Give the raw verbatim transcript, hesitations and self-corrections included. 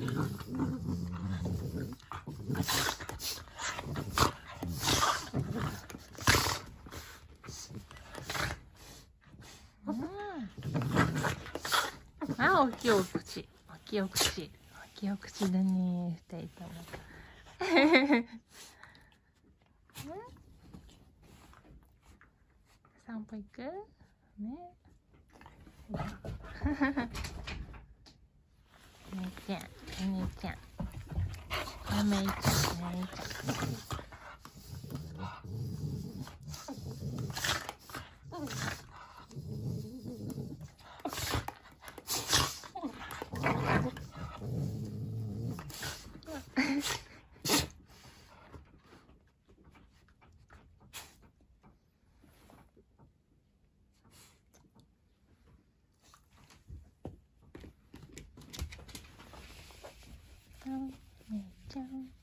あ、大きいお口、大きいお口、大きいお口だね、二人とも。散歩行く？ね。お姉ちゃん、お姉ちゃん、お姉ちゃん、お姉ちゃん。お姉ちゃん。